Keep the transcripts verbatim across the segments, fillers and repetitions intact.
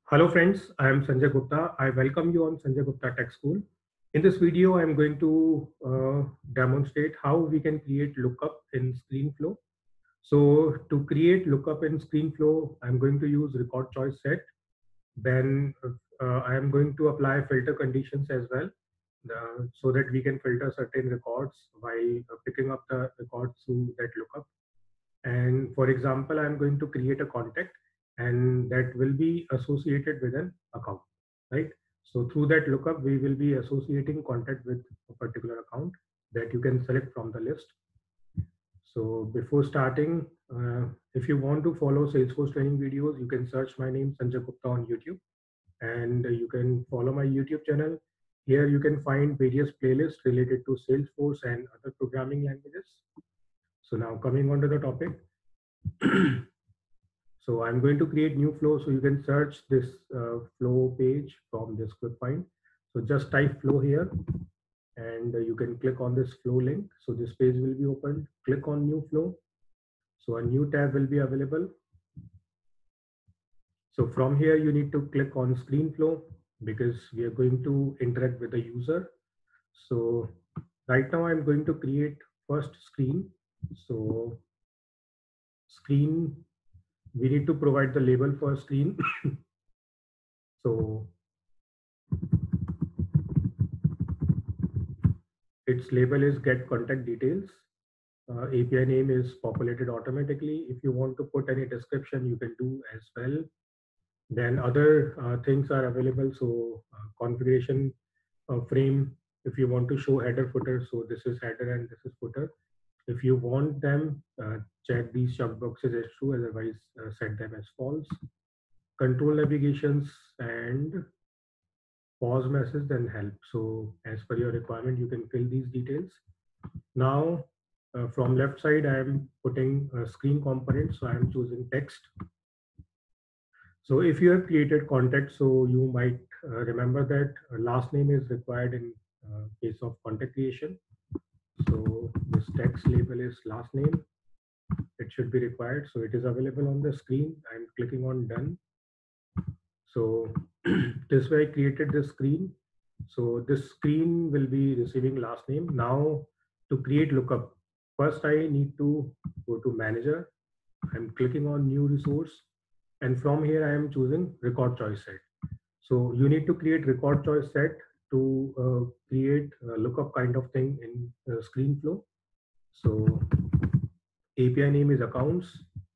Hello friends, I am Sanjay Gupta. I welcome you on Sanjay Gupta Tech School. In this video, I am going to uh, demonstrate how we can create lookup in ScreenFlow. So to create lookup in ScreenFlow, I'm going to use record choice set. Then uh, I am going to apply filter conditions as well, uh, so that we can filter certain records while uh, picking up the records through that lookup. And for example, I'm going to create a contact and that will be associated with an account, right? So through that lookup, we will be associating contact with a particular account that you can select from the list. So before starting, uh, if you want to follow Salesforce training videos, you can search my name Sanjay Gupta on YouTube, and you can follow my YouTube channel. Here you can find various playlists related to Salesforce and other programming languages. So now coming on to the topic. So I'm going to create new flow. So you can search this uh, flow page from this quick find. So just type flow here and uh, you can click on this flow link. So this page will be opened. Click on new flow. So a new tab will be available. So from here, you need to click on screen flow because we are going to interact with the user. So right now I'm going to create first screen. So screen, we need to provide the label for screen. So its label is get contact details. Uh, A P I name is populated automatically. If you want to put any description, you can do as well. Then other uh, things are available. So uh, configuration uh, frame, if you want to show header footer, so this is header and this is footer. If you want them, uh, check these check boxes as true, otherwise uh, set them as false. Control navigations and pause message, then help. So as per your requirement, you can fill these details. Now, uh, from left side, I am putting a screen component. So I am choosing text. So if you have created contact, so you might uh, remember that uh, last name is required in uh, case of contact creation. So this text label is last name. It should be required. So it is available on the screen. I'm clicking on done. So this way I created this screen. So this screen will be receiving last name. Now to create lookup, first I need to go to manager. I'm clicking on new resource. And from here I am choosing record choice set. So you need to create record choice set to uh, create a lookup kind of thing in uh, screen flow. So A P I name is accounts.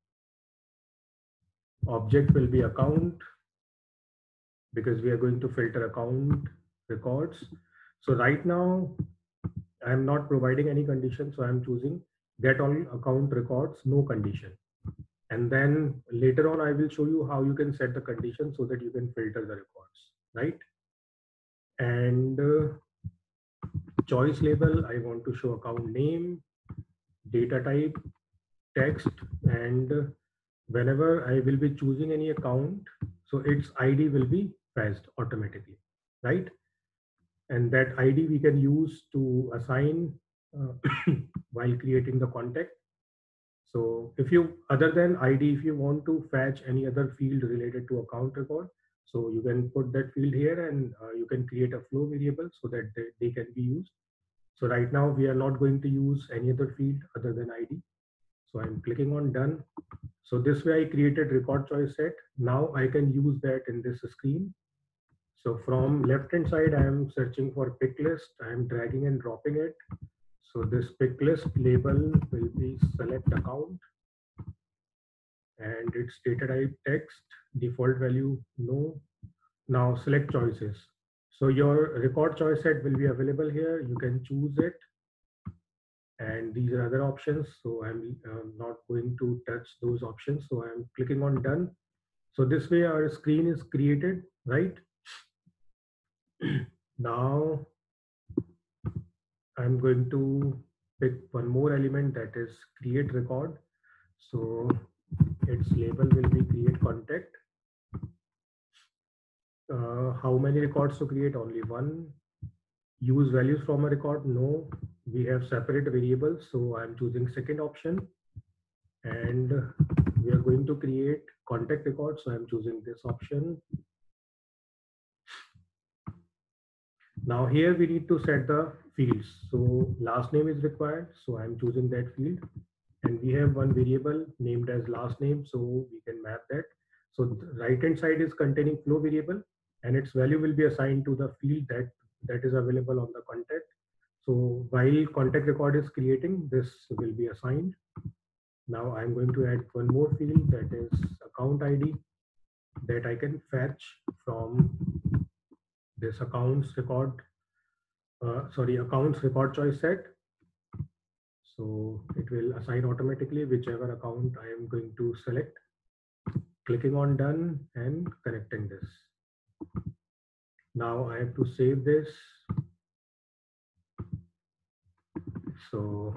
Object will be account because we are going to filter account records. So right now I am not providing any condition. So I'm choosing get all account records, no condition. And then later on, I will show you how you can set the condition so that you can filter the records, right? And uh, choice label, I want to show account name, data type, text, and uh, whenever I will be choosing any account, so its I D will be fetched automatically, right? And that I D we can use to assign uh, while creating the contact. So if you, other than I D, if you want to fetch any other field related to account record, so you can put that field here and uh, you can create a flow variable so that they, they can be used. So right now we are not going to use any other field other than I D. So I'm clicking on done. So this way I created record choice set. Now I can use that in this screen. So from left hand side, I am searching for pick list. I am dragging and dropping it. So this pick list label will be select account and its data type text, default value no. Now select choices. So your record choice set will be available here. You can choose it. And these are other options. So I'm uh, not going to touch those options. So I'm clicking on done. So this way our screen is created, right? Now I'm going to pick one more element, that is create record. So its label will be create contact. Uh, how many records to create? Only one. Use values from a record? No. We have separate variables, so I'm choosing second option. And we are going to create contact record, so I'm choosing this option. Now here we need to set the fields. So last name is required. So I'm choosing that field, and we have one variable named as last name. So we can map that. So the right hand side is containing flow variable, and its value will be assigned to the field that that is available on the contact. So while contact record is creating, this will be assigned. Now I'm going to add one more field, that is account I D, that I can fetch from this accounts record, uh, sorry, accounts record choice set. So it will assign automatically whichever account I am going to select. Clicking on done and connecting this. Now I have to save this. So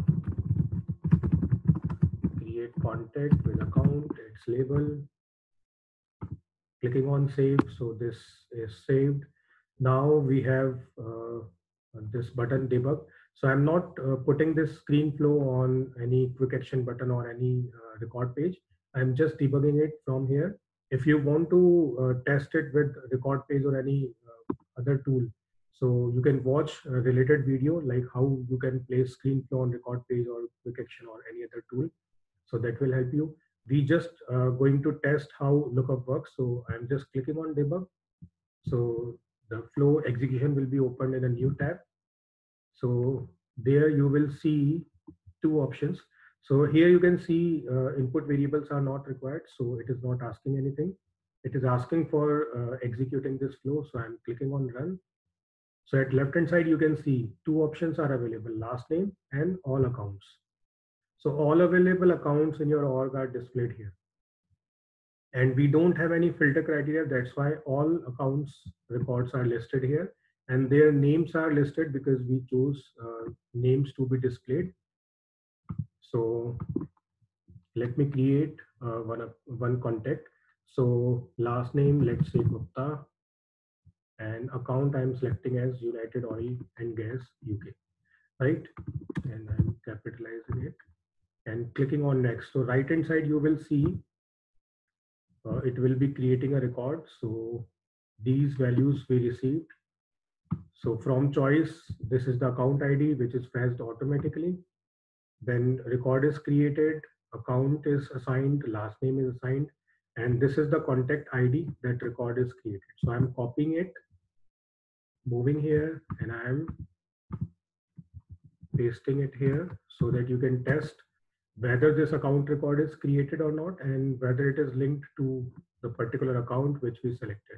create contact with account, its label. Clicking on save. So this is saved. Now we have uh, this button debug. So I'm not uh, putting this screen flow on any quick action button or any uh, record page. I'm just debugging it from here. If you want to uh, test it with record page or any uh, other tool, so you can watch a related video like how you can place screen flow on record page or quick action or any other tool. So that will help you. We just uh, going to test how lookup works. So I'm just clicking on debug. So the flow execution will be opened in a new tab. So there you will see two options. So here you can see uh, input variables are not required. So it is not asking anything. It is asking for uh, executing this flow. So I'm clicking on run. So at left hand side, you can see two options are available, last name and all accounts. So all available accounts in your org are displayed here. And we don't have any filter criteria. That's why all accounts records are listed here, and their names are listed because we chose uh, names to be displayed. So let me create uh, one, one contact. So last name, let's say Gupta, and account I'm selecting as United Oil and Gas U K, right? And I'm capitalizing it and clicking on next. So right hand side, you will see uh, it will be creating a record. So these values we received. So from choice, this is the account I D, which is fetched automatically. Then record is created, account is assigned, last name is assigned, and this is the contact I D that record is created. So I'm copying it, moving here, and I'm pasting it here so that you can test whether this account record is created or not, and whether it is linked to the particular account which we selected.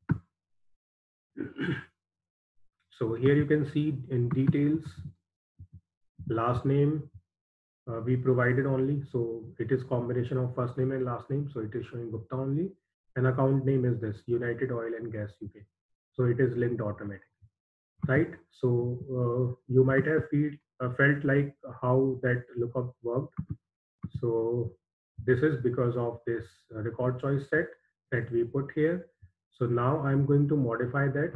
So here you can see in details, last name uh, we provided only. So it is combination of first name and last name. So it is showing Gupta only. And account name is this, United Oil and Gas U K. So it is linked automatically, right? So uh, you might have feel, uh, felt like how that lookup worked. So this is because of this uh, record choice set that we put here. So now I'm going to modify that.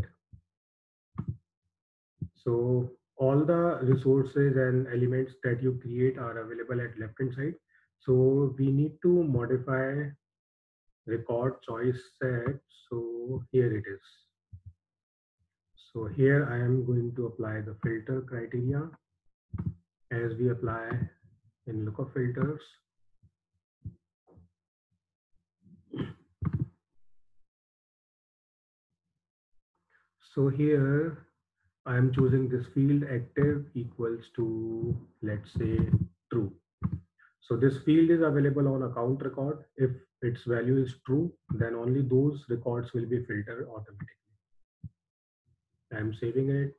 So all the resources and elements that you create are available at left hand side. So we need to modify record choice set. So here it is. So here I am going to apply the filter criteria as we apply in lookup filters. So here I am choosing this field active equals to, let's say, true. So this field is available on account record. If its value is true, then only those records will be filtered automatically. I'm saving it.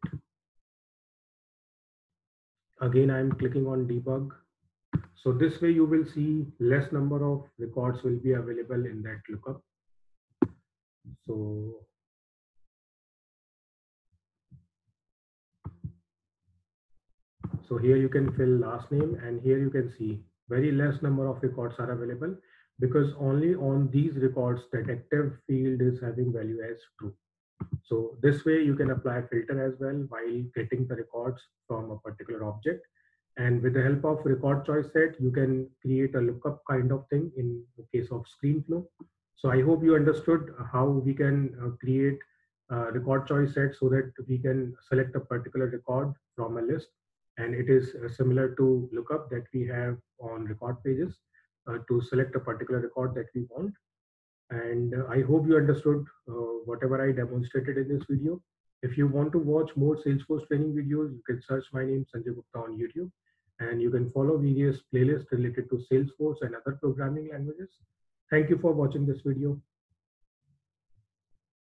Again, I'm clicking on debug. So this way you will see less number of records will be available in that lookup. So So here you can fill last name, and here you can see very less number of records are available because only on these records that active field is having value as true. So this way you can apply filter as well while getting the records from a particular object. And with the help of record choice set, you can create a lookup kind of thing in the case of screen flow. So I hope you understood how we can uh, create uh, record choice set so that we can select a particular record from a list. And it is uh, similar to lookup that we have on record pages uh, to select a particular record that we want. And uh, I hope you understood uh, whatever I demonstrated in this video. If you want to watch more Salesforce training videos, you can search my name Sanjay Gupta on YouTube, and you can follow various playlists related to Salesforce and other programming languages. Thank you for watching this video.